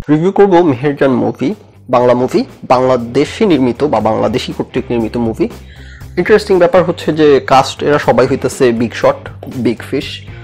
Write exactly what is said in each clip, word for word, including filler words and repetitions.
Review করব Meherjaan movie, Bangla movie, Bangladeshi নির্মিত বা বাংলাদেশি কর্তৃক নির্মিত মুভি। ইন্টারেস্টিং ব্যাপার হচ্ছে যে কাস্ট এরা সবাই হইতেছে big shot, big fish.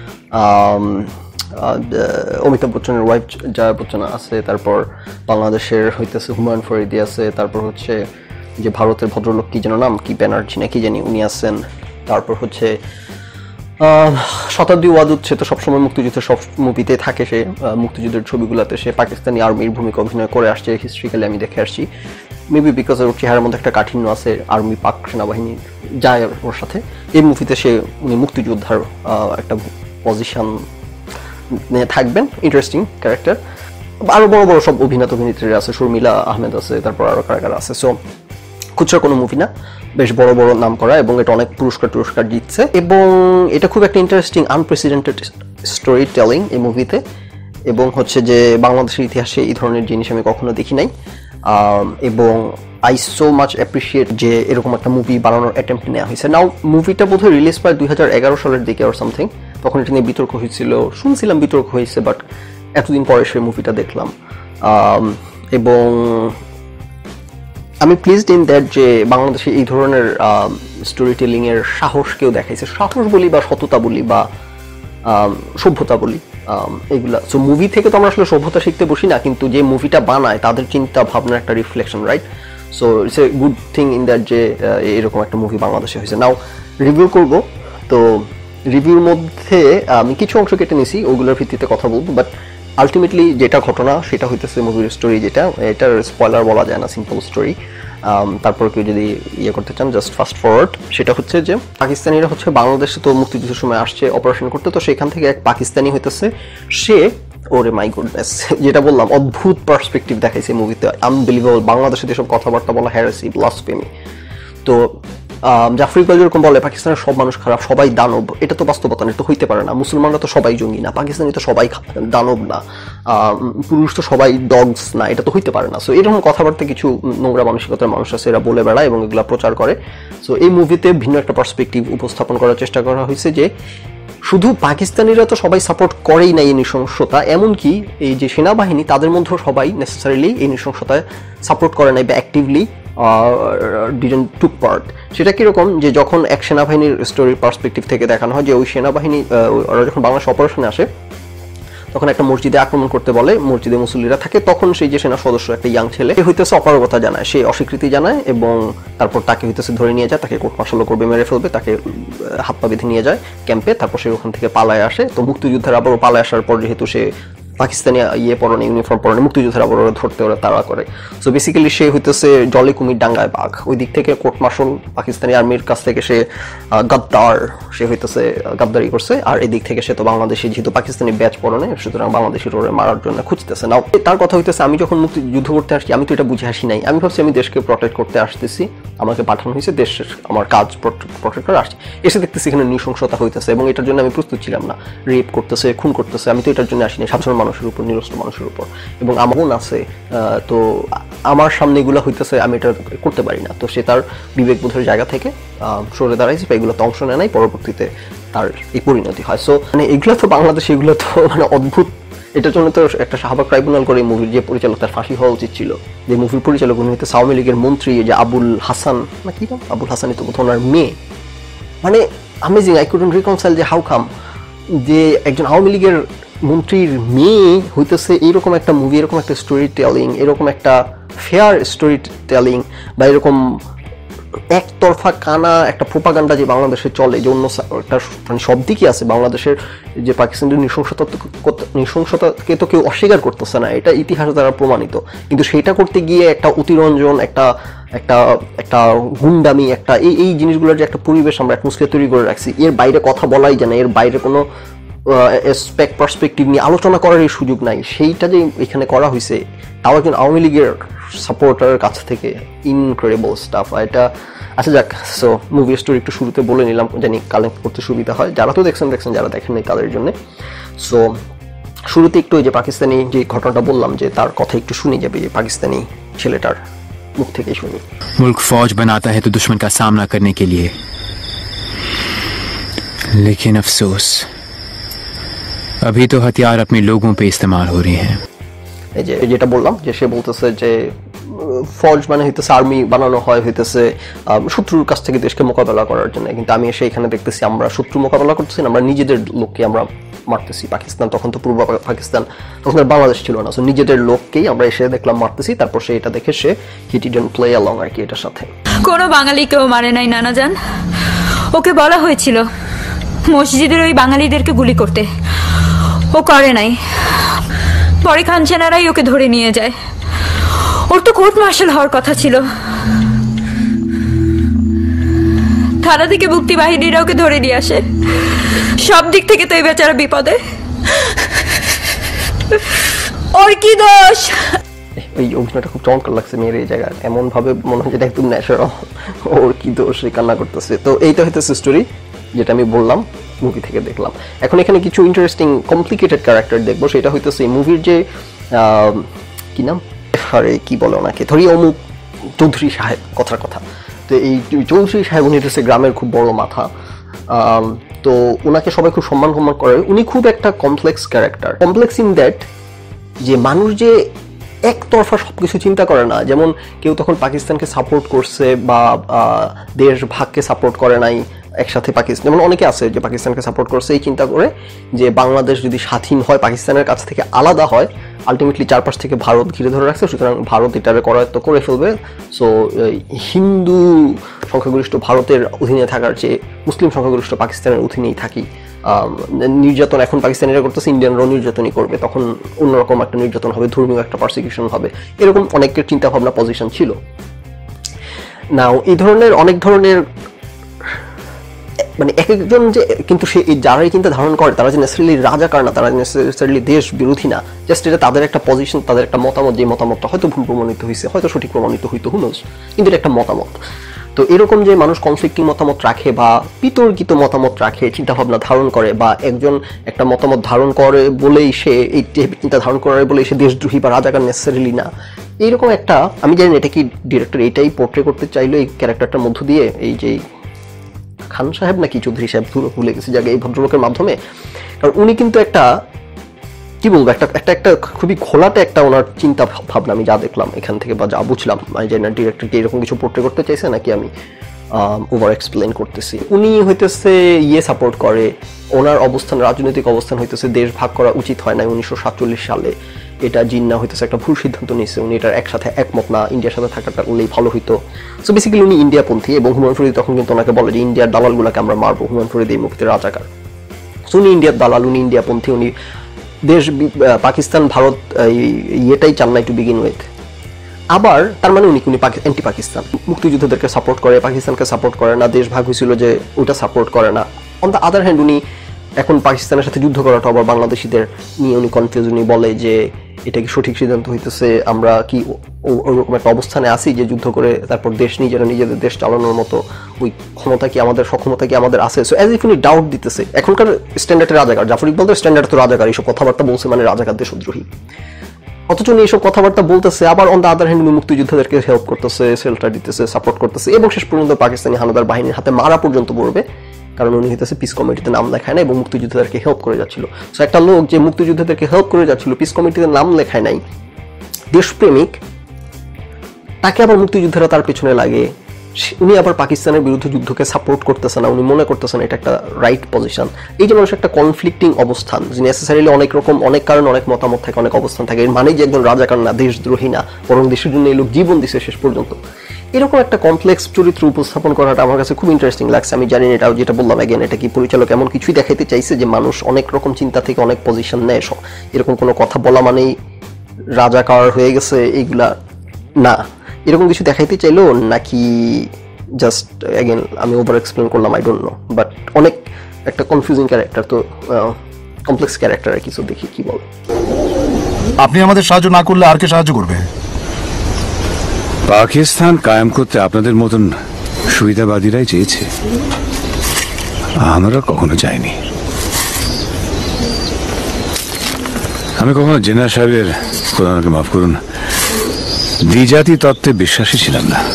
Amitabh বচ্চনের ওয়াইফ জয়া বচ্চন আছে, তারপর বাংলাদেশের হইতেছে হুমায়ুন ফরিদি আছে, তারপর হচ্ছে যে ভারতের ভদ্রলোক কি যেন নাম, কি ব্যানার্জি না কি জানি উনি আছেন, তারপর হচ্ছে শতাব্দী ওয়াদুদ, সে তো সবসময় মুক্তিযুদ্ধের সব মুভিতে থাকে, সে মুক্তিযুদ্ধের ছবিগুলোতে সে পাকিস্তানি আর্মির ভূমিকা অভিনয় করে আসছে, হিস্ট্রিক্যালি আমি দেখে আসছি। মেবি বিকজ ওর চেহারার মধ্যে একটা কাঠিন্য আছে, আর্মি পাক সেনাবাহিনী যায় ওর সাথে। এই মুভিতে সে উনি মুক্তিযোদ্ধার একটা পজিশন নিয়ে থাকবেন, ইন্টারেস্টিং ক্যারেক্টার। আরও বড় বড় সব অভিনেতা অভিনেত্রীরা আছে, শর্মিলা আহমেদ আছে, তারপর আরও কারা কারা আছে। সো খুচরা কোনো মুভি না, বেশ বড় বড় নাম করা, এবং এটা অনেক পুরস্কার টুরস্কার জিতছে, এবং এটা খুব একটা ইন্টারেস্টিং আনপ্রেসিডেন্টেড স্টোরি টেলিং এই মুভিতে। এবং হচ্ছে যে বাংলাদেশের ইতিহাসে এই ধরনের জিনিস আমি কখনো দেখি নাই, এবং আই সো মাচ অ্যাপ্রিসিয়েট যে এরকম একটা মুভি বানানোর অ্যাটেম্প্ট নেওয়া হয়েছে। নাও মুভিটা বোধহয় রিলিজ পায় দুই হাজার এগারো সালের দিকে আর সামথিং, তখন এটা নিয়ে বিতর্ক হয়েছিল, শুনছিলাম বিতর্ক হয়েছে, বাট এতদিন পরে সেই মুভিটা দেখলাম। এবং আমি প্লিজড ইন দ্যাট যে বাংলাদেশে এই ধরনের স্টোরি টেলিংয়ের সাহস কেউ দেখাইছে, সাহস বলি বা সততা বলি বা সভ্যতা বলি এগুলা। সো মুভি থেকে তো আমরা আসলে সভ্যতা শিখতে বসি না, কিন্তু যে মুভিটা বানায় তাদের চিন্তা ভাবনার একটা reflection, right? So it's a good thing in that যে এরকম একটা মুভি বাংলাদেশে হয়েছে। নাও রিভিউ করব, তো রিভিউর মধ্যে আমি কিছু অংশ কেটে নিছি, ওগুলোর ভিত্তিতে কথা বলবো, বাট আলটিমেটলি যেটা ঘটনা সেটা হইতেছে মুভির স্টোরি, যেটা এটার স্পয়লার বলা যায় না, সিম্পল স্টোরি। তারপর কেউ যদি ইয়ে করতে চান জাস্ট ফাস্ট ফরওয়ার্ড। সেটা হচ্ছে যে পাকিস্তানিরা হচ্ছে বাংলাদেশে তো মুক্তিযুদ্ধের সময় আসছে অপারেশন করতে, তো সেখান থেকে এক পাকিস্তানি হইতেছে সে, ওরে মাই গুডনেস, যেটা বললাম অদ্ভুত পার্সপেক্টিভ দেখাইছে মুভিতে, আনবিলিভেবল। বাংলাদেশে যেসব কথাবার্তা বলা, হ্যারাসি, ব্লাসফেমি। তো জাফর ইকবাল যেরকম বলে পাকিস্তানের সব মানুষ খারাপ, সবাই দানব, এটা তো বাস্তবতা না, এটা তো হইতে পারে না। মুসলমানরা তো সবাই জঙ্গি না, পাকিস্তানি তো সবাই দানব না, পুরুষ তো সবাই ডগস না, এটা তো হইতে পারে না। সো এরকম কথাবার্তা কিছু নোংরা মানসিকতার মানুষ আছে, এরা বলে বেড়ায় এবং এগুলো প্রচার করে। সো এই মুভিতে ভিন্ন একটা পার্সপেক্টিভ উপস্থাপন করার চেষ্টা করা হয়েছে যে শুধু পাকিস্তানিরা তো সবাই সাপোর্ট করেই না এই নৃশংসতা, এমনকি এই যে সেনাবাহিনী তাদের মধ্যেও সবাই নেসেসারিলি এই নৃশংসতায় সাপোর্ট করে নাই বা অ্যাক্টিভলি ডিডন্ট টুক পার্ট। সেটা কীরকম যে যখন এক সেনাবাহিনীর স্টোরির পার্সপেক্টিভ থেকে দেখানো হয় যে ওই সেনাবাহিনী ওরা যখন বাংলাদেশ অপারেশনে আসে তখন একটা মসজিদে আক্রমণ করতে বলে, মসজিদে মুসল্লিরা থাকে, তখন সেই যে সেনা সদস্য একটা ইয়াং ছেলে হইতেছে অপারগতা জানায়, সে অস্বীকৃতি জানায়, এবং তারপর তাকে হইতেছে ধরে নিয়ে যায়, তাকে কোর্ট মার্শাল করবে, মেরে ফেলবে, তাকে হাত পা বেঁধে নিয়ে যায় ক্যাম্পে। তারপর সে ওখান থেকে পালায় আসে। তো মুক্তিযুদ্ধের আবারও পালায় আসার পর যেহেতু সে পাকিস্তানি ইয়ে পরনে, ইউনিফর্ম পরনে, মুক্তিযুদ্ধের আবার ওরা ধরতে ওরা তাড়া করে। সো বেসিক্যালি সে হইতেছে জলে কুমির ডাঙ্গায় বাঘ। ওই দিক থেকে কোর্ট মার্শাল পাকিস্তানি আর্মির কাছ থেকে সে গাদ্দার, সে হইতেছে গাদ্দারি করছে, আর এদিক থেকে সে তো বাংলাদেশি যেহেতু পাকিস্তানি ব্যাচ পরনে, সুতরাং বাংলাদেশের ওরে মারার জন্য খুঁজতেছে। নাও তার কথা হইতেছে আমি যখন মুক্তিযুদ্ধ করতে আসছি আমি তো এটা বুঝে আসি নাই, আমি ভাবছি আমি দেশকে প্রোটেক্ট করতে আসতেছি, আমাকে পাঠানো হয়েছে, দেশের আমার কাজ প্রোটেক্ট করে আসছি। এসে দেখতেছি এখানে নৃশংসতা হইতেছে, এবং এটার জন্য আমি প্রস্তুত ছিলাম না। রেপ করতেছে, খুন করতেছে, আমি তো এটার জন্য আসিনি, সাধারণ মানুষের উপর, নিরস্ত্র মানুষের উপর, এবং আমার বোন আছে, তো আমার সামনে এগুলো হইতেছে, আমি এটা করতে পারি না। তো সে তার বিবেকবোধের জায়গা থেকে সরে দাঁড়াইছে, বা এগুলোতে অংশ নেয় নাই, পরবর্তীতে তার এই পরিণতি হয়। সো মানে এগুলো তো বাংলাদেশে এগুলো তো মানে অদ্ভুত। এটার জন্য তো একটা শাহবাগ ট্রাইব্যুনাল করে মুভির যে পরিচালক তার ফাঁসি হওয়া উচিত ছিল। যে মুভির পরিচালক উনি হইতে আওয়ামী লীগের মন্ত্রী, যে আবুল হাসান না কি নাম, আবুল হাসানই তো বোধ ওনার মেয়ে। মানে আমেজিং, আই কুডন্ট রিকনসাইল যে হাউ কাম যে একজন আওয়ামী লীগের মন্ত্রীর মেয়ে হইতেছে এইরকম একটা মুভি, এরকম একটা স্টোরি টেলিং, এরকম একটা ফেয়ার স্টোরি টেলিং, বা এরকম একতরফা কানা একটা প্রোপাগান্ডা যে বাংলাদেশে চলে, যে অন্য একটা মানে সব দিকই আছে বাংলাদেশের, যে পাকিস্তানের নৃশংসতা নৃশংসতাকে তো কেউ অস্বীকার করতেছে না, এটা ইতিহাস দ্বারা প্রমাণিত। কিন্তু সেইটা করতে গিয়ে একটা অতিরঞ্জন, একটা একটা একটা গুন্ডামি, একটা এই এই জিনিসগুলোর যে একটা পরিবেশ আমরা অ্যাটমসফিয়ার তৈরি করে রাখছি, এর বাইরে কথা বলাই যায় না, এর বাইরে কোনো এসপেক্ট পার্সপেক্টিভ নিয়ে আলোচনা করার এই সুযোগ নাই, সেইটা যে এখানে করা হয়েছে, তাও একজন আওয়ামী লীগের সাপোর্টারের কাছ থেকে, ইনক্রেডিবল স্টাফ এটা। আচ্ছা যাক, সো মুভি স্টোরি একটু শুরুতে বলে নিলাম, জানি কালেক্ট করতে সুবিধা হয়, যারা তো দেখছেন দেখছেন, যারা দেখেন নাই তাদের জন্য। সো শুরুতে একটু ওই যে পাকিস্তানি যে ঘটনাটা বললাম, যে তার কথা একটু শুনে যাবে, যে পাকিস্তানি ছেলেটার মুখ থেকেই শুনি। मुल्क फौज बनाता है तो दुश्मन का सामना करने के लिए, लेकिन अफसोस अभी तो हथियार अपने लोगों पे इस्तेमाल हो रहे हैं। এই যে যেটা বললাম যে সে বলতেছে যে ফৌজ মানে হইতেছে আর্মি বানানো হয় হইতেছে শত্রুর কাছ থেকে দেশকে মোকাবেলা করার জন্য, কিন্তু আমি এসে এখানে দেখতেছি আমরা শত্রু মোকাবেলা করতেছি না, আমরা নিজেদের লোককে আমরা মারতেছি। পাকিস্তান তখন তো পূর্ব পাকিস্তান, তখন আর বাংলাদেশ ছিল না, সো নিজেদের লোককেই আমরা এসে দেখলাম মারতেছি। তারপর সে এটা দেখে সে হি ডিডন্ট প্লে অ্যালং আর কি এটার সাথে। কোনো বাঙালি কেউ মারে নাই নানা জান, ওকে বলা হয়েছিল মসজিদের ওই বাঙালিদেরকে গুলি করতে, ও করে নাই। পরে খান সেনারাই ওকে ধরে নিয়ে যায়, ওর তো কোর্ট মার্শাল হওয়ার কথা ছিল। থানা থেকে মুক্তি বাহিনীরা ওকে ধরে নিয়ে আসে, সব দিক থেকে তো এই বেচারা বিপদে। ওর কি দোষ? এই অভিনয়টা খুব চমৎকার লাগছে মেয়ের এই জায়গায়, এমন ভাবে মনে হয় যেটা একদম ন্যাচারাল। ওর কি দোষ, সে কান্না করতেছে। তো এইটা হইতেছে স্টোরি যেটা আমি বললাম মুভি থেকে দেখলাম। এখন এখানে কিছু ইন্টারেস্টিং কমপ্লিকেটেড ক্যারেক্টার দেখবো, সেটা হইতেছে মুভির যে কি নাম, আরে কি বলে ওনাকে, ধরি অমুক চৌধুরী সাহেব, কথার কথা। তো এই চৌধুরী সাহেব উনি হচ্ছে গ্রামের খুব বড় মাথা, তো ওনাকে সবাই খুব সম্মান সম্মান করে। উনি খুব একটা complex character, complex in that যে মানুষ যে একতরফা সবকিছু চিন্তা করে না। যেমন কেউ তখন পাকিস্তানকে সাপোর্ট করছে বা দেশ ভাগকে সাপোর্ট করে নাই একসাথে, পাকিস্তান যেমন অনেকে আছে যে পাকিস্তানকে সাপোর্ট করছে এই চিন্তা করে যে বাংলাদেশ যদি স্বাধীন হয়, পাকিস্তানের কাছ থেকে আলাদা হয়, আলটিমেটলি চারপাশ থেকে ভারত ঘিরে ধরে রাখছে, সুতরাং ভারত এটারে করায়ত্ত করে ফেলবে। সো হিন্দু সংখ্যাগরিষ্ঠ ভারতের অধীনে থাকার চেয়ে মুসলিম সংখ্যাগরিষ্ঠ পাকিস্তানের অধীনেই থাকি। নির্যাতন এখন পাকিস্তানিরা করতেছে, ইন্ডিয়ানরাও নির্যাতনই করবে, তখন অন্যরকম একটা নির্যাতন হবে, ধর্মীয় একটা পারসিকিউশন হবে, এরকম অনেকের চিন্তা ভাবনা পজিশন ছিল। নাও এই ধরনের অনেক ধরনের মানে এক একজন যে, কিন্তু সে যারাই চিন্তা ধারণ করে তারা যে নেসেসারিলি রাজাকার না, তারা নেসেসারিলি দেশ বিরোধী না, জাস্ট এটা তাদের একটা পজিশন, তাদের একটা মতামত, যে মতামতটা হয়তো ভুল প্রমাণিত হয়েছে, হয়তো সঠিক প্রমাণিত হইতো, হুনোস, কিন্তু এটা একটা মতামত। তো এরকম যে মানুষ কনফ্লিক্টিং মতামত রাখে বা বিতর্কিত মতামত রাখে, চিন্তাভাবনা ধারণ করে, বা একজন একটা মতামত ধারণ করে বলেই সে এই চিন্তা ধারণ করে বলেই সে দেশদ্রোহী বা রাজাকার নেসেসারিলি না, এইরকম একটা, আমি জানি এটা কি ডিরেক্টর এটাই পোর্ট্রে করতে চাইলো এই ক্যারেক্টারটার মধ্য দিয়ে, এই যে খান সাহেব নাকি চৌধুরী সাহেব ভুলে গেছি জায়গায়, এই ভদ্রলোকের মাধ্যমে। কারণ উনি কিন্তু একটা কি বলবো, একটা একটা একটা খুবই খোলাটে একটা ওনার চিন্তা ভাবনা আমি যা দেখলাম এখান থেকে বা যা বুঝলাম, আমি জানি না ডিরেক্টরকে এরকম কিছু পোর্ট্রে করতে চাইছে নাকি আমি ওভার এক্সপ্লেন করতেছি। উনি হইতেছে ইয়ে সাপোর্ট করে, ওনার অবস্থান, রাজনৈতিক অবস্থান হইতেছে দেশ ভাগ করা উচিত হয় না উনিশশো সাতচল্লিশ সালে, এটা জিন্না হইতেছে একটা ভুল সিদ্ধান্ত নিচ্ছে, উনি এটার একসাথে একমত না, ইন্ডিয়ার সাথে থাকাটা করলেই ভালো হইতো। সো বেসিক্যালি উনি ইন্ডিয়াপন্থী, এবং হুমায়ুন ফরিদি তখন কিন্তু ওনাকে বলে যে ইন্ডিয়ার দালালগুলোকে আমরা মারবো, হুমায়ুন ফরিদি এই মুক্তির রাজাকার। সো উনি ইন্ডিয়ার দালাল, উনি ইন্ডিয়াপন্থী, উনি দেশ পাকিস্তান ভারত ইয়েটাই চান না টু বিগিন উইথ। আবার তার মানে উনি উনি অ্যান্টি পাকিস্তান, মুক্তিযুদ্ধদেরকে সাপোর্ট করে, পাকিস্তানকে সাপোর্ট করে না, দেশ ভাগ হয়েছিল যে ওটা সাপোর্ট করে না। অন দ্য আদার হ্যান্ড উনি এখন পাকিস্তানের সাথে যুদ্ধ করাটা আবার বাংলাদেশিদের নিয়ে উনি কনফিউজ, উনি বলে যে এটা কি সঠিক সিদ্ধান্ত হইতেছে, আমরা কি ওরকম একটা অবস্থানে আছি যে যুদ্ধ করে তারপর দেশ নিজেরা নিজেদের দেশ চালানোর মতো ওই ক্ষমতা কি আমাদের, সক্ষমতা কি আমাদের আছে। সো অ্যাজ ইফ উনি ডাউট দিতেছে এখনকার স্ট্যান্ডার্ডের রাজাকার, জাফর ইকবালদের স্ট্যান্ডার্ড তো রাজাকার, এইসব কথাবার্তা বলছে মানে রাজাকার দেশদ্রোহী, অথচ উনি এইসব কথাবার্তা বলতেছে। আবার অন দ্য আদার হ্যান্ড উনি মুক্তিযোদ্ধাদেরকে হেল্প করতেছে, শেল্টার দিতেছে, সাপোর্ট করতেছে, এবং শেষ পর্যন্ত পাকিস্তানি হানাদার বাহিনীর হাতে মারা পর্যন্ত পড়বে, কারণ উনি হইতেছে পিস কমিটিতে নাম লেখায় না এবং মুক্তিযোদ্ধাদেরকে হেল্প করে যাচ্ছিল। সো একটা লোক যে মুক্তিযোদ্ধাদেরকে হেল্প করে যাচ্ছিল, পিস কমিটিতে নাম লেখায় নাই, দেশপ্রেমিক, তাকে আবার মুক্তিযোদ্ধারা তার পেছনে লাগে, উনি আবার পাকিস্তানের বিরুদ্ধে যুদ্ধকে সাপোর্ট করতেছে না, উনি মনে করতেছেন এটা একটা রাইট পজিশন। এই যে মানুষের একটা কনফ্লিক্টিং অবস্থান, যে নেসেসারিলি অনেক রকম অনেক কারণ অনেক মতামত থাকে, অনেক অবস্থান থাকে, এর মানে যে একজন রাজাকার না, দেশদ্রোহী না, বরং দেশের জন্য এই লোক জীবন দিছে শেষ পর্যন্ত, এরকম একটা কমপ্লেক্স চরিত্র উপস্থাপন করাটা আমার কাছে খুব ইন্টারেস্টিং লাগছে। আমি জানি না, এটাও যেটা বললাম অ্যাগেন, এটা কি পরিচালক এমন কিছুই দেখাইতে চাইছে যে মানুষ অনেক রকম চিন্তা থেকে অনেক পজিশন নেয়, এরকম কোনো কথা বলা মানেই রাজাকার হয়ে গেছে, এইগুলা না, এরকম কিছু দেখাইতে চাইলো নাকি জাস্ট অ্যাগেন আমি ওভার এক্সপ্লেন করলাম, আই ডোন্ট নো, বাট অনেক একটা কনফিউজিং ক্যারেক্টার, তো কমপ্লেক্স ক্যারেক্টার আর কিছু দেখি কি বল। আপনি আমাদের সাহায্য না করলে আর কে সাহায্য করবে? পাকিস্তান কায়েম করতে আপনাদের মতন সুবিধাবাদীরাই চেয়েছে, আমরা কখনো যাইনি। আমি কখনো জেনা সাহেবের, আমাকে মাফ করুন, দ্বিজাতি তত্ত্বে বিশ্বাসী ছিলাম না।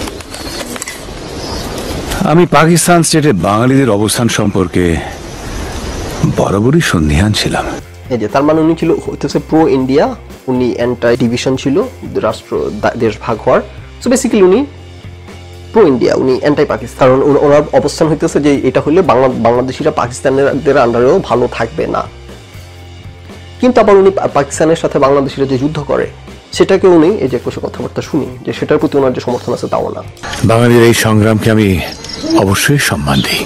আমি পাকিস্তান স্টেটে বাঙালিদের অবস্থান সম্পর্কে বরাবরই সন্দিহান ছিলাম। এই যে তার মানে উনি ছিল হইতেছে প্রো ইন্ডিয়া, উনি অ্যান্টাই ডিভিশন ছিল রাষ্ট্র দেশ ভাগ হওয়ার। সো বেসিক্যালি উনি প্রো ইন্ডিয়া, উনি অ্যান্টাই পাকিস্তান, কারণ ওনার অবস্থান হইতেছে যে এটা হলে বাংলা বাংলাদেশিরা পাকিস্তানের আন্ডারেও ভালো থাকবে না। কিন্তু আবার উনি পাকিস্তানের সাথে বাংলাদেশিরা যে যুদ্ধ করে সেটাকে উনি এই যে কিছু কথাবার্তা শুনি যে সেটার প্রতি ওনার যে সমর্থন আছে তাও না। বাঙালির এই সংগ্রামকে আমি অবশ্যই সম্মান দিই।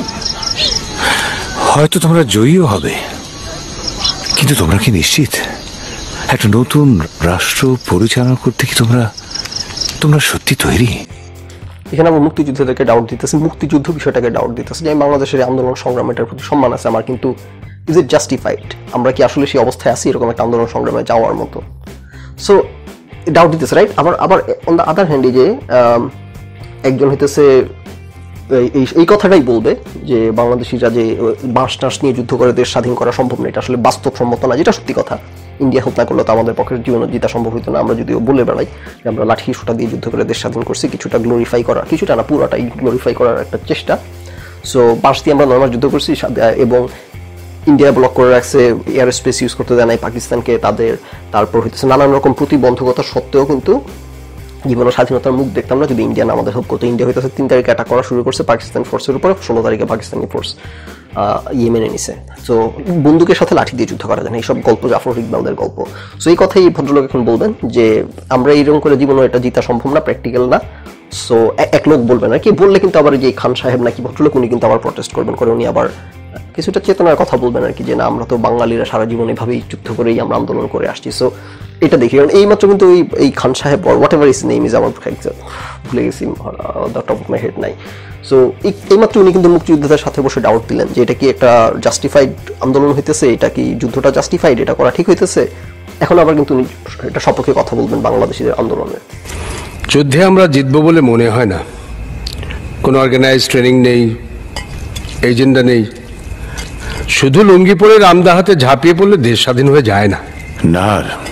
হয়তো তোমরা জয়ীও হবে, কিন্তু তোমরা কি নিশ্চিত একটা নতুন রাষ্ট্র পরিচালনা করতে কি তোমরা তোমরা সত্যি তৈরি? এখানে আমার মুক্তিযুদ্ধটাকে ডাউট দিতেছে, মুক্তিযুদ্ধ বিষয়টাকে ডাউট দিতেছে যে বাংলাদেশের আন্দোলন সংগ্রাম এটার প্রতি সম্মান আছে আমার, কিন্তু ইজ ইট জাস্টিফাইড? আমরা কি আসলে সেই অবস্থায় আছি এরকম একটা আন্দোলন সংগ্রামে যাওয়ার মতো? সো ডাউট দিতেছে, রাইট? আবার আবার অন দ্য আদার হ্যান্ডে যে একজন হইতেছে এই এই কথাটাই বলবে যে বাংলাদেশিরা যে বাঁশ টাঁশ নিয়ে যুদ্ধ করে দেশ স্বাধীন করা সম্ভব না, এটা আসলে বাস্তবসম্মত না, যেটা সত্যি কথা। ইন্ডিয়া হত্যা করলে তো আমাদের পক্ষে জীবন জিতা সম্ভব হতো না। আমরা যদিও বলে বেড়াই যে আমরা লাঠি সোটা দিয়ে যুদ্ধ করে দেশ স্বাধীন করছি, কিছুটা গ্লোরিফাই করা, কিছুটা না পুরোটাই গ্লোরিফাই করার একটা চেষ্টা। সো বাঁশ দিয়ে আমরা নর্মাল যুদ্ধ করছি এবং ইন্ডিয়া ব্লক করে রাখছে, এয়ার স্পেস ইউজ করতে দেয় নাই পাকিস্তানকে তাদের। তারপর হইতেছে নানান রকম প্রতিবন্ধকতা সত্ত্বেও কিন্তু জীবন স্বাধীনতার মুখ দেখতাম না যদি ইন্ডিয়া আমাদের হেল্প করতো। ইন্ডিয়া হইতেছে তিন তারিখে অ্যাটাক করা শুরু করছে পাকিস্তান ফোর্সের উপরে, ষোলো তারিখে পাকিস্তানি ফোর্স ইয়েমেনে নিছে। সো বন্দুকের সাথে লাঠি দিয়ে যুদ্ধ করা যায় না, এইসব গল্প জাফর ইকবালদের গল্প। সো এই কথাই ভদ্রলোক এখন বলবেন যে আমরা এইরকম করে জীবনে এটা জিতা সম্ভব না, প্র্যাকটিক্যাল না। সো এক লোক বলবেন আর কি, বললে কিন্তু আবার যে খান সাহেব নাকি ভদ্রলোক উনি কিন্তু আবার প্রটেস্ট করবেন, করে উনি আবার কিছুটা চেতনার কথা বলবেন আর কি, যে না আমরা তো বাঙালিরা সারা জীবন এভাবেই যুদ্ধ করেই আমরা আন্দোলন করে আসছি। সো এটা দেখি, কারণ এই মাত্র কিন্তু এই খান সাহেব or whatever is name is, আমার ভুলে গেছি, the top of my head নাই। সো এই মাত্র উনি কিন্তু মুক্তিযুদ্ধের সাথে বসে ডাউট দিলেন যে এটা কি একটা জাস্টিফাইড আন্দোলন হইতেছে, এটা কি যুদ্ধটা জাস্টিফাইড, এটা করা ঠিক হইতেছে। এখন আবার কিন্তু উনি এটা সপক্ষে কথা বলবেন বাংলাদেশিদের আন্দোলনের। যুদ্ধে আমরা জিতবো বলে মনে হয় না, কোনো অর্গানাইজ ট্রেনিং নেই, এজেন্ডা নেই, শুধু লুঙ্গি পরে রামদাহাতে ঝাঁপিয়ে পড়লে দেশ স্বাধীন হয়ে যায় না। না,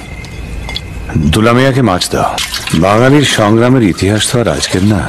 দুলামিয়াকে মাছ দাও। বাঙালির সংগ্রামের ইতিহাস তো আর আজকের না।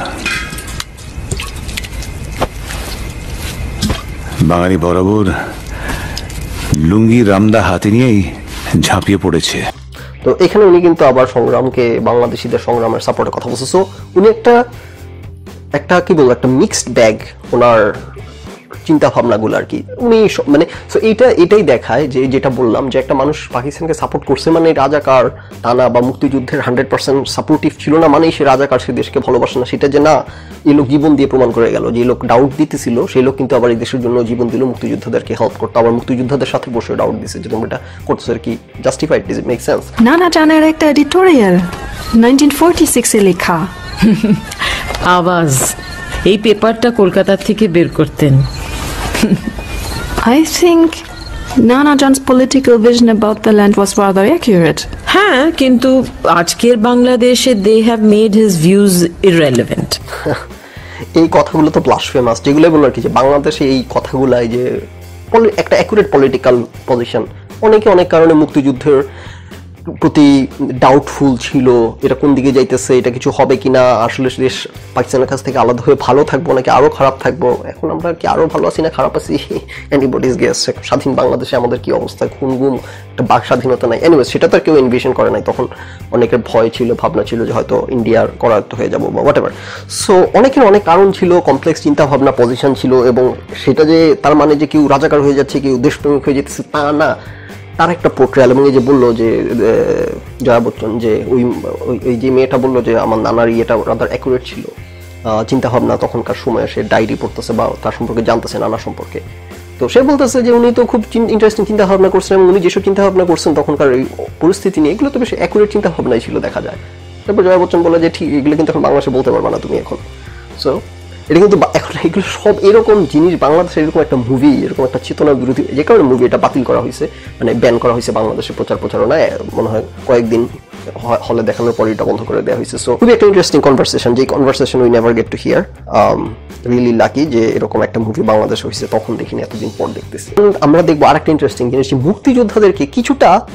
বাঙালি বরাবর লুঙ্গি রামদা হাতে নিয়েই ঝাঁপিয়ে পড়েছে। তো এখানে উনি কিন্তু আবার সংগ্রামকে, বাংলাদেশিদের সংগ্রামের সাপোর্টের কথা বলছে। সো উনি একটা একটা কি বলবো, একটা মিক্সড ব্যাগ ওনার চিন্তা ভাবনাগুলো আর কি। উনি মানে সো এইটা এটাই দেখায় যে যেটা বললাম যে একটা মানুষ পাকিস্তানকে সাপোর্ট করছে মানে রাজাকার টানা বা মুক্তিযুদ্ধের হান্ড্রেড পার্সেন্ট সাপোর্টিভ ছিল না মানেই সে রাজাকার, সে দেশকে ভালোবাসে না, সেটা যে না, এই লোক জীবন দিয়ে প্রমাণ করে গেল। যে লোক ডাউট দিতেছিল সেই লোক কিন্তু আবার এই দেশের জন্য জীবন দিল, মুক্তিযোদ্ধাদেরকে হেল্প করতো, আবার মুক্তিযোদ্ধাদের সাথে বসে ডাউট দিছে যে তোমরা এটা করছো আর কি জাস্টিফাইড। Does it make sense? নানা জানের একটা এডিটোরিয়াল নাইনটিন ফোরটি সিক্সে লেখা। আওয়াজ এই পেপারটা কলকাতা থেকে বের করতেন। I think Nana Jan's political vision about the land was rather accurate. হ্যাঁ, কিন্তু আজকের বাংলাদেশে they have made his views irrelevant. এই কথাগুলো তো ব্লাসফেমাস, যেগুলো বললো আর কি যে বাংলাদেশে এই কথাগুলাই যে একটা অ্যাকুরেট পলিটিক্যাল পজিশন। অনেকে অনেক কারণে মুক্তিযুদ্ধের প্রতি ডাউটফুল ছিল, এটা কোন দিকে যাইতেছে, এটা কিছু হবে কিনা, আসলে দেশ পাকিস্তানের কাছ থেকে আলাদা হয়ে ভালো থাকবো নাকি আরো খারাপ থাকবো, এখন আমরা কি আরো ভালো আছি না খারাপ আছি, এনিবডিজ গেস। স্বাধীন বাংলাদেশে আমাদের কি অবস্থা, খুন গুম, একটা বাক স্বাধীনতা নাই। এনিওয়ে সেটা তো কেউ ইনভিশন করে নাই, তখন অনেকের ভয় ছিল, ভাবনা ছিল যে হয়তো ইন্ডিয়ার করায়ত্ত হয়ে যাবো বা হোয়াট এভার। সো অনেকের অনেক কারণ ছিল, কমপ্লেক্স চিন্তা ভাবনা, পজিশন ছিল, এবং সেটা যে তার মানে যে কেউ রাজাকার হয়ে যাচ্ছে, কেউ দেশপ্রেমিক হয়ে যেতেছে তা না, তার একটা পোর্ট্রেয়াল। এবং এই যে বললো যে জয়া বচ্চন যে ওই ওই যে মেয়েটা বললো যে আমার নানার ইয়েটা রাদার অ্যাকুরেট ছিল, চিন্তা ভাবনা তখনকার সময়ে সে ডায়েরি পড়তেছে বা তার সম্পর্কে জানতেছে নানা সম্পর্কে। তো সে বলতেছে যে উনি তো খুব ইন্টারেস্টিং চিন্তা ভাবনা করছেন, এবং উনি যেসব চিন্তা ভাবনা করছেন তখনকার এই পরিস্থিতি নিয়ে, এগুলো তো বেশ অ্যাকুরেট চিন্তা ভাবনাই ছিল দেখা যায়। তারপর জয়া বচ্চন বলে যে ঠিক এগুলো কিন্তু এখন বাংলাদেশে বলতে পারবে না তুমি এখন। সো এটা কিন্তু এখন এগুলো সব এরকম জিনিস, বাংলাদেশে এরকম একটা মুভি, এরকম একটা চেতনা বিরোধী, যে কারণে মুভি এটা বাতিল করা হয়েছে, মানে ব্যান করা হয়েছে বাংলাদেশে প্রচার প্রচারণায়, মনে হয় কয়েকদিন হলে দেখানোর পর এটা বন্ধ করে দেওয়া হয়েছে। সো খুবই একটা ইন্টারেস্টিং কনভারসেশন, যে conversation we never get to hear. Really lucky যে এরকম একটা মুভি বাংলাদেশে হয়েছে, তখন দেখিনি, এতদিন পর দেখতেছি। আমরা দেখবো আর একটা ইন্টারেস্টিং জিনিস, মুক্তিযোদ্ধাদেরকে কিছুটা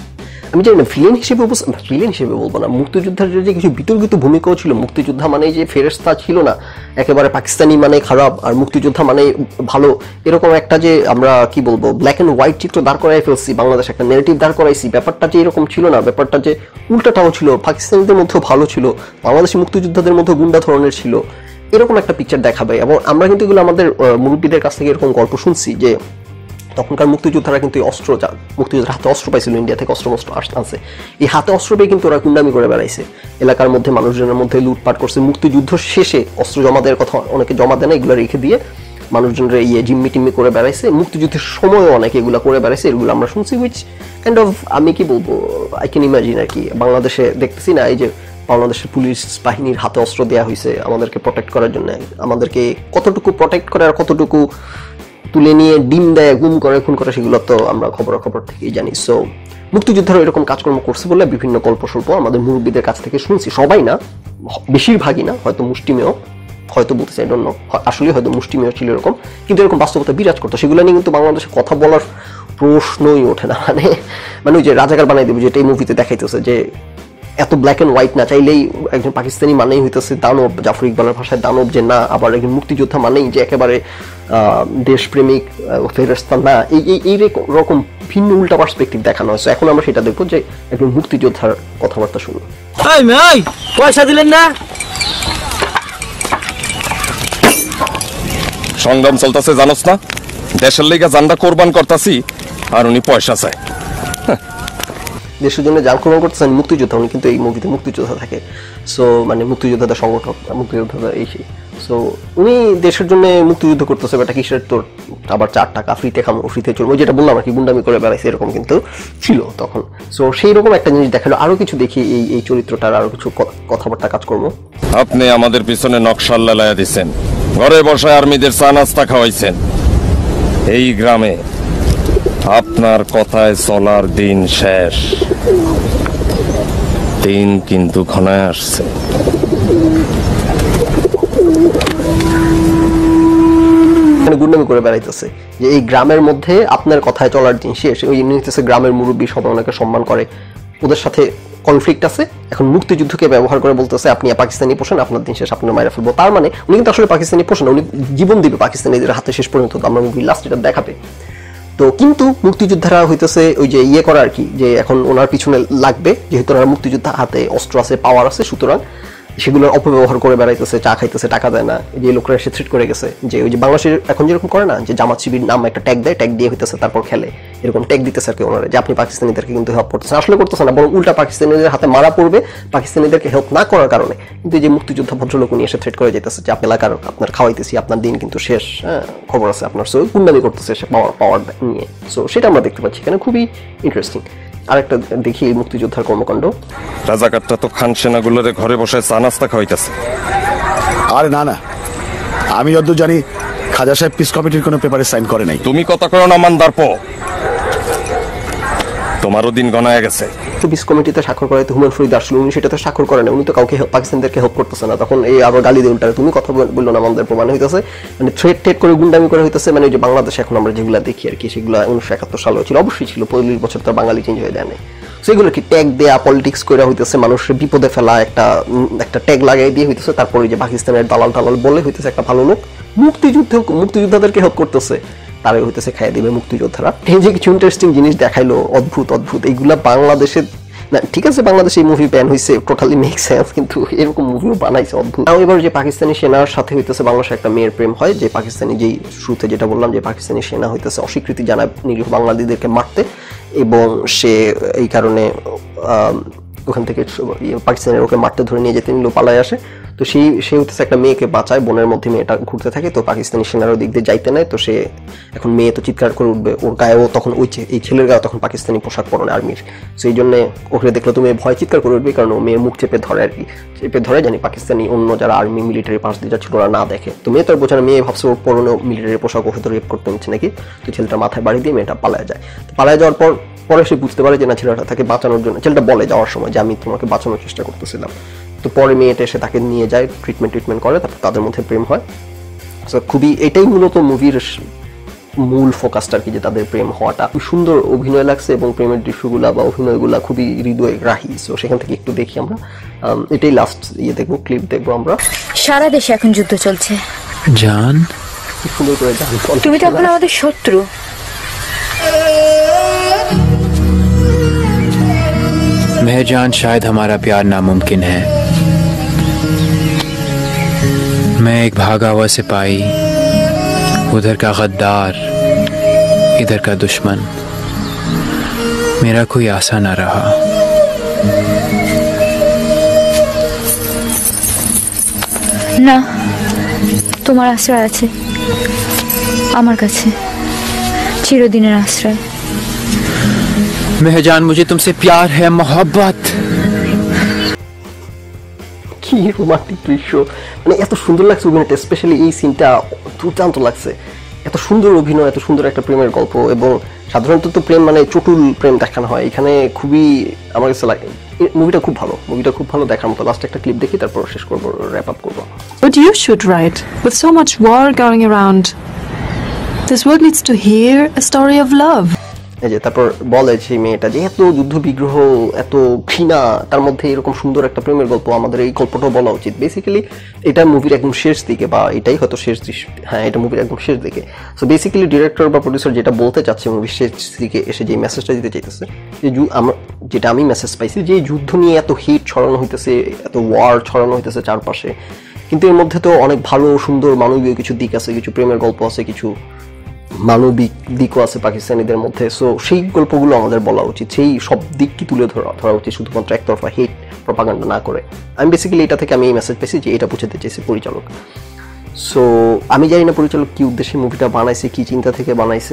আমি জানি না ভিলেন হিসেবে ভিলেন হিসেবে বলবো না, মুক্তিযোদ্ধার যে কিছু বিতর্কিত ভূমিকাও ছিল। মুক্তিযোদ্ধা মানে যে ফেরেশতা ছিল না, একেবারে পাকিস্তানি মানে খারাপ আর মুক্তিযোদ্ধা মানে ভালো, এরকম একটা যে আমরা কি বলবো ব্ল্যাক অ্যান্ড হোয়াইট চিত্র দাঁড় করাই ফেলছি, বাংলাদেশ একটা নেগেটিভ দাঁড় করাইছি, ব্যাপারটা যে এরকম ছিল না, ব্যাপারটা যে উল্টাটাও ছিল, পাকিস্তানিদের মধ্যেও ভালো ছিল, বাংলাদেশি মুক্তিযোদ্ধাদের মধ্যে গুন্ডা ধরনের ছিল, এরকম একটা পিকচার দেখাবে। এবং আমরা কিন্তু এগুলো আমাদের মুরব্বীদের কাছ থেকে এরকম গল্প শুনছি যে তখনকার মুক্তিযোদ্ধারা কিন্তু অস্ত্র মুক্তিযোদ্ধার হাতে অস্ত্র পাইছিল, ইন্ডিয়া থেকে অস্ত্র মস্ত্র আসছে, এই হাতে অস্ত্র পেয়ে কিন্তু ওরা গুন্ডামি করে বেড়াইছে, এলাকার মধ্যে মানুষজনের মধ্যে লুটপাট করছে। মুক্তিযুদ্ধ শেষে অস্ত্র জমা দেওয়ার কথা অনেকে জমা দেয় না, এগুলো রেখে দিয়ে মানুষজনের ইয়ে জিম্মি টিম্মি করে বেড়াইছে। মুক্তিযুদ্ধের সময়ও অনেকে এগুলো করে বেড়াইছে, এগুলো আমরা শুনছি। উইচ কাইন্ড অফ আমি কি বলবো আই ক্যান ইমাজিন আর কি, বাংলাদেশে দেখতেছি না এই যে বাংলাদেশের পুলিশ বাহিনীর হাতে অস্ত্র দেওয়া হয়েছে আমাদেরকে প্রোটেক্ট করার জন্য, আমাদেরকে কতটুকু প্রোটেক্ট করে আর কতটুকু তুলে নিয়ে ডিম দেয়, গুম করে, খুন করে, সেগুলো তো আমরা খবরাখবর থেকেই জানি। সো মুক্তিযোদ্ধারা এরকম কাজকর্ম করছে বলে বিভিন্ন গল্প স্বল্প আমাদের মুরব্বীদের কাছ থেকে শুনছি, সবাই না, বেশিরভাগই না, হয়তো মুষ্টিমেয়, হয়তো বলতে চাই ডোন্ট নো, আসলে হয়তো মুষ্টিমেয় ছিল এরকম, কিন্তু এরকম বাস্তবতা বিরাজ করতো, সেগুলো নিয়ে কিন্তু বাংলাদেশে কথা বলার প্রশ্নই ওঠে না। মানে মানে ওই যে রাজাকার বানাই দেবে, যেটা এই মুভিতে দেখাইতেছে যে এত ব্ল্যাক অ্যান্ড হোয়াইট না, চাইলেই একজন পাকিস্তানি মানেই হইতেছে দানব, জাফর ইকবালের ভাষায় দানব যে না, আবার একজন মুক্তিযোদ্ধা মানেই যে একেবারে দেশপ্রেমিক ফেরেশতা না, এই এই রকম ভিন্ন উল্টা পার্সপেক্টিভ দেখানো হয়েছে। এখন আমরা সেটা দেখবো যে একজন মুক্তিযোদ্ধার কথাবার্তা শুনি। পয়সা দিলেন না, সংগ্রাম চলতেছে জানোস না, দেশের লেগে জানটা কোরবান করতেছি আর উনি পয়সা চায়। দেশের জন্য যান কোরবান করতেছেন মুক্তিযোদ্ধা, উনি কিন্তু এই মুভিতে মুক্তিযোদ্ধা থাকে, সো মানে মুক্তিযোদ্ধাদের সংগঠক, মুক্তিযোদ্ধাদের এই সেই, সো উনি দেশের জন্য মুক্তিযুদ্ধ করতেছে, বেটা কিসের তোর আবার চার টাকা ফ্রিতে খামো, ফ্রিতে চলবো, যেটা বললাম আর কি, গুন্ডামি করে বেড়াইছে, এরকম কিন্তু ছিল তখন। সো সেই রকম একটা জিনিস দেখালো। আরো কিছু দেখি এই এই চরিত্রটার আরো কিছু কথাবার্তা কাজ করবো। আপনি আমাদের পিছনে নকশাল্লা লাইয়া দিচ্ছেন, ঘরে বসে আর্মিদের চা নাস্তা খাওয়াইছেন, এই গ্রামে আপনার কথায় চলার দিন শেষ, দিন কিন্তু ঘনায় আসছে। গুন্ডামি করে বেড়াইতেছে যে এই গ্রামের মধ্যে আপনার কথায় চলার দিন শেষ, ওই নিতেছে গ্রামের মুরব্বী, সবাই ওনাকে সম্মান করে, ওদের সাথে কনফ্লিক্ট আছে, এখন মুক্তিযুদ্ধকে ব্যবহার করে বলতেছে আপনি পাকিস্তানি পোষণ, আপনার দিন শেষ, আপনার মায়েরা ফেলবো। তার মানে উনি কিন্তু আসলে পাকিস্তানি পোষণ, উনি জীবন দিবে পাকিস্তানিদের হাতে শেষ পর্যন্ত, আমরা মুভি লাস্ট এটা দেখাবে। তো কিন্তু মুক্তিযোদ্ধারা হইতেছে ওই যে ইয়ে করা আর কি, যে এখন ওনার পিছনে লাগবে, যেহেতু ওনার মুক্তিযোদ্ধা হাতে অস্ত্র আছে, পাওয়ার আছে, সুতরাং সেগুলোর অপব্যবহার করে বেড়াইতেছে, চা খাইতেছে, টাকা দেয় না, যে লোকরা এসে থ্রেট করে গেছে, যে ওই যে বাংলাদেশের এখন যেরকম করে না, যে জামাত শিবির নাম একটা ট্যাগ দেয়, ট্যাগ দিয়ে হইতেছে তারপর খেলে, এরকম ট্যাগ দিতেছে আর কি ওনারা, যে আপনি পাকিস্তানিদেরকে কিন্তু হেল্প করতেছেন, আসলে করতেছে না, বরং উল্টা পাকিস্তানিদের হাতে মারা পড়বে পাকিস্তানিদেরকে হেল্প না করার কারণে। কিন্তু এই যে মুক্তিযোদ্ধা ভদ্রলোক উনি এসে থ্রেট করে যেতেছে যে আপনি এলাকার আপনার খাওয়াইতেছি, আপনার দিন কিন্তু শেষ, হ্যাঁ খবর আছে আপনার, সো গুন্ডামি করতেছে সে পাওয়ার পাওয়ার নিয়ে। সো সেটা আমরা দেখতে পাচ্ছি এখানে, খুবই ইন্টারেস্টিং। আরেকটা দেখি এই মুক্তিযোদ্ধার কর্মকাণ্ড। রাজাকারটা তো খান সেনাগুলোরে ঘরে বসে চা নাস্তা খাওয়াইতেছে। আরে না না, আমি যতদূর জানি খাজা সাহেব পিস কমিটির কোনো পেপারে সাইন করে নাই। তুমি কথা করো না মানদারপো, তোমারও দিন গণায় গেছে। পিস কমিটিতে স্বাক্ষর করাইতে হুমায়ুন ফরিদ আসলে, উনি সেটাতে স্বাক্ষর করেন, উনি তো কাউকে পাকিস্তানিদেরকে হেল্প করতেছে না, তখন এই আবার গালি দিয়ে উল্টারে তুমি কথা বললো না, আমাদের প্রমাণ হইতেছে, মানে থ্রেট ট্রেট করে গুন্ডামি করে হইতেছে। মানে যে বাংলাদেশে এখন আমরা যেগুলো দেখি আর কি, সেগুলো উনিশশো একাত্তর সালে ছিল, অবশ্যই ছিল, পঁয়ত্রিশ বছর তো বাঙালি চেঞ্জ হয়ে দেয় না, সেগুলো কি ট্যাগ দেয়া, পলিটিক্স করে হইতেছে, মানুষের বিপদে ফেলা, একটা একটা ট্যাগ লাগাই দিয়ে হইতেছে, তারপরে যে পাকিস্তানের দালাল টালাল বলে হইতেছে একটা ভালো লোক মুক্তিযুদ্ধ মুক্তিযোদ্ধাদেরকে হেল্প করতেছে, তারাই হইতেছে খাইয়ে দিবে মুক্তিযোদ্ধারা। এই যে কিছু ইন্টারেস্টিং জিনিস দেখাইলো, অদ্ভুত অদ্ভুত, এইগুলা বাংলাদেশে না, ঠিক আছে বাংলাদেশে এই মুভি ব্যান হয়েছে, টোটালি মেক সেন্স, কিন্তু এরকম মুভিও বানাইছে অদ্ভুত। তাও এবার যে পাকিস্তানি সেনার সাথে হইতেছে বাংলাদেশে একটা মেয়ের প্রেম হয়, যে পাকিস্তানি যেই শুরুতে যেটা বললাম, যে পাকিস্তানি সেনা হইতেছে অস্বীকৃতি জানায় নিরীহ বাংলাদেশীদেরকে মারতে, এবং সে এই কারণে ওখান থেকে পাকিস্তানের ওকে মারতে ধরে নিয়ে যেতে নিল, পালায় আসে। তো সেই সে হচ্ছে একটা মেয়েকে বাঁচায়, বনের মধ্যে মেয়েটা ঘুরতে থাকে, তো পাকিস্তানি সেনারও দিক দিয়ে যাইতে নেয়, তো সে এখন মেয়ে তো চিৎকার করে উঠবে, ওর গায়েও তখন ওই এই ছেলের গায়ে তখন পাকিস্তানি পোশাক পরনে আর্মির, সেই জন্য ওকে দেখলো তো মেয়ে ভয় চিৎকার করে উঠবে, কারণ ও মেয়ের মুখ চেপে ধরে আর কি, চেপে ধরে জানি পাকিস্তানি অন্য যারা আর্মি মিলিটারি পাশ দিয়ে যাচ্ছিল ওরা না দেখে। তো মেয়ে তো বোঝে না, মেয়ে ভাবছে ওর পরনে মিলিটারি পোশাক, ওকে তো রেপ করতে নিচ্ছে নাকি, তো ছেলেটার মাথায় বাড়ি দিয়ে মেয়েটা পালায় যায়। তো পালায় যাওয়ার পর পরে সে বুঝতে পারে যে না, ছেলেটা তাকে বাঁচানোর জন্য, ছেলেটা বলে যাওয়ার সময় যে আমি তোমাকে বাঁচানোর চেষ্টা করতেছিলাম। তো পরে মেয়েটা এসে তাকে নিয়ে যায়, ট্রিটমেন্ট ট্রিটমেন্ট করে, তারপর তাদের মধ্যে প্রেম হয়। সো খুবই এটাই মূলত মুভির মূল ফোকাসটা আর কি, যে তাদের প্রেম হওয়াটা। খুব সুন্দর অভিনয় লাগছে এবং প্রেমের দৃশ্যগুলা বা অভিনয়গুলা খুবই হৃদয়গ্রাহী। সো সেখান থেকে একটু দেখি আমরা, এটাই লাস্ট ইয়ে দেখবো, ক্লিপ দেখবো আমরা। সারা দেশে এখন যুদ্ধ চলছে জান, খুব সুন্দর করে জান, তুমি তো এখন আমাদের শত্রু। मेहजान शायद हमारा प्यार नामुमकिन है। मैं एक भागा हुआ सिपाही, उधर का गद्दार, इधर का दुश्मन, मेरा कोई आशा ना रहा। না, তোমার আশ্রয় আছে আমার কাছে, চিরদিনের আশ্রয়। मेहजान, मुझे तुमसे प्यार है, मोहब्बत। কি রোমান্টিক দৃশ্য, মানে এত সুন্দর লাগছে অভিনয়টা, স্পেশালি এই সিনটা দুর্দান্ত লাগছে। এত সুন্দর অভিনয়, এত সুন্দর একটা প্রেমের গল্প, এবং সাধারণত তো প্রেম মানে চটুল প্রেম দেখানো হয়, এখানে খুবই আমার কাছে লাগে মুভিটা খুব ভালো, মুভিটা খুব ভালো দেখার মতো। লাস্ট একটা ক্লিপ দেখি, তারপর শেষ করবো, র্যাপ আপ করবো। But you should write. With so much war going around, this world needs to hear a story of love. এই যে তারপর বলে সেই মেয়েটা যে এত যুদ্ধ বিগ্রহ, এত ঘৃণা, তার মধ্যে এরকম সুন্দর একটা প্রেমের গল্প, আমাদের এই গল্পটাও বলা উচিত। বেসিক্যালি এটা মুভির একদম শেষ দিকে, বা এটাই হয়তো শেষ দৃশ্য, হ্যাঁ এটা মুভির একদম শেষ দিকে। সো বেসিক্যালি ডিরেক্টর বা প্রডিউসার যেটা বলতে চাচ্ছে মুভির শেষ দিকে এসে যে মেসেজটা দিতে চাইতেছে, যে আমার যেটা আমি মেসেজ পাইছি, যে যুদ্ধ নিয়ে এত হিট ছড়ানো হইতেছে, এত ওয়ার ছড়ানো হইতেছে চারপাশে, কিন্তু এর মধ্যে তো অনেক ভালো সুন্দর মানবীয় কিছু দিক আছে, কিছু প্রেমের গল্প আছে, কিছু মানবিক দিকও আছে পাকিস্তানিদের মধ্যে। সো সেই গল্পগুলো আমাদের বলা উচিত, সেই সব দিক কি তুলে ধরা ধরা উচিত, শুধুমাত্র একতরফা হেট প্রপাগান্ডা না করে। আমি বেসিক্যালি এটা থেকে আমি এই মেসেজ পেয়েছি যে এটা বুঝাতে চেয়েছে পরিচালক। সো আমি জানি না পরিচালক কি উদ্দেশ্যে মুভিটা বানাইছে, কি চিন্তা থেকে বানাইছে,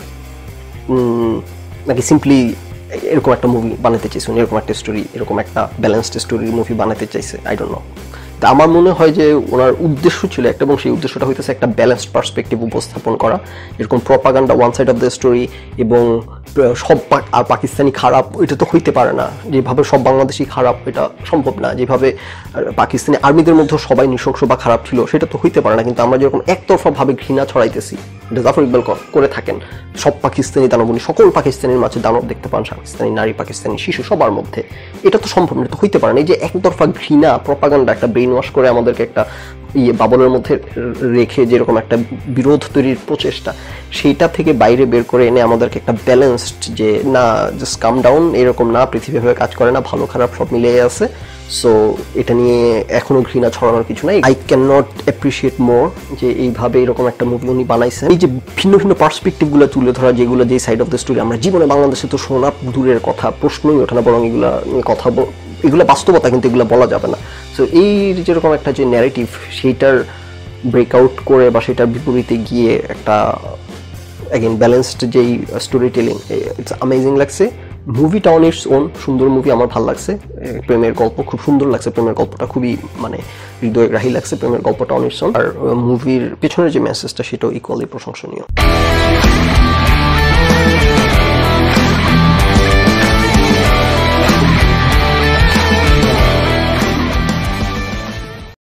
নাকি সিম্পলি এরকম একটা মুভি বানাতে চাইছে, এরকম একটা স্টোরি, এরকম একটা ব্যালেন্সড স্টোরির মুভি বানাতে চাইছে, আই ডোন্ট নো। আমার মনে হয় যে ওনার উদ্দেশ্য ছিল একটা, এবং সেই উদ্দেশ্যটা হইতেছে একটা ব্যালেন্সড পার্সপেক্টিভ উপস্থাপন করা, এরকম propaganda one side of the story, এবং সব আর পাকিস্তানি খারাপ এটা তো হইতে পারে না, যেভাবে সব বাংলাদেশি খারাপ এটা সম্ভব না, যেভাবে পাকিস্তানি আর্মিদের মধ্যে সবাই নৃশংস বা খারাপ ছিল সেটা তো হইতে পারে না। কিন্তু আমরা যেরকম একতরফা ভাবে ঘৃণা ছড়াইতেছি, এটা জাফর ইকবাল করে থাকেন, সব পাকিস্তানি দানব, সকল পাকিস্তানির মাঝে দানব দেখতে পান, পাকিস্তানি নারী, পাকিস্তানি শিশু, সবার মধ্যে, এটা তো সম্ভব না, এটা তো হইতে পারে না। এই যে একতরফা ঘৃণা প্রপাগান্ডা, একটা ব্রেইন ওয়াশ করে আমাদেরকে একটা ইয়ে বাবলের মধ্যে রেখে যেরকম একটা বিরোধ তৈরির প্রচেষ্টা, সেইটা থেকে বাইরে বের করে এনে আমাদেরকে একটা ব্যালেন্সড, যে না জাস্ট কাম ডাউন, এরকম না, পৃথিবী ভাবে কাজ করে না, ভালো খারাপ সব মিলিয়ে আছে। সো এটা নিয়ে এখনো ঘৃণা ছড়ানোর কিছু নাই। I can not appreciate more যে এইভাবে এরকম একটা মুভি উনি বানাইছেন। এই যে ভিন্ন ভিন্ন পার্সপেক্টিভগুলো তুলে ধরা, যেগুলো যে সাইড অফ দ্য স্টোরি আমরা জীবনে বাংলাদেশে তো শোনা দূরের কথা, প্রশ্নই ওঠে না, বরং এগুলা নিয়ে কথা, এগুলো বাস্তবতা, কিন্তু এগুলো বলা যাবে না। সো এই যেরকম একটা যে ন্যারেটিভ, সেইটার ব্রেকআউট করে বা সেটার বিপরীতে গিয়ে একটা অ্যাগেন ব্যালেন্সড যেই স্টোরি টেলিং, ইটস অ্যামেজিং লাগছে। মুভিটা অন ইটস ওন সুন্দর মুভি, আমার ভালো লাগছে। প্রেমের গল্প খুব সুন্দর লাগছে, প্রেমের গল্পটা খুবই মানে হৃদয়গ্রাহী লাগছে, প্রেমের গল্পটা অন ইটস ওন। আর মুভির পেছনের যে মেসেজটা সেটাও ইকুয়ালি প্রশংসনীয়।